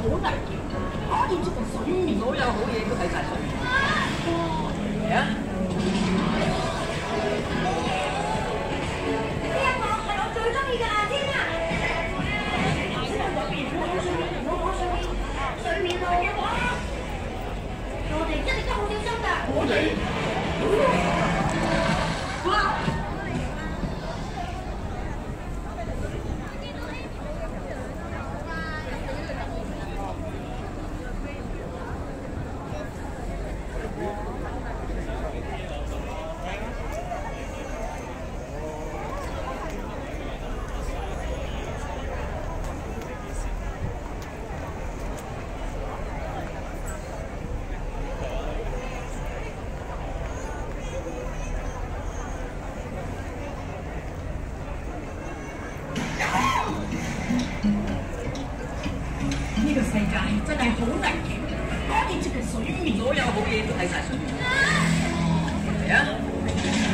好危險，可以接近水面， 所有好嘢都喺晒水面。嚟啊！ 呢一個係我最中意嘅夏天啊！水面路嘅話，我哋一直都好小心㗎。 我哋呢個世界真係好危險，可以接近水面， 所有好嘢都喺晒水面。嚟啊！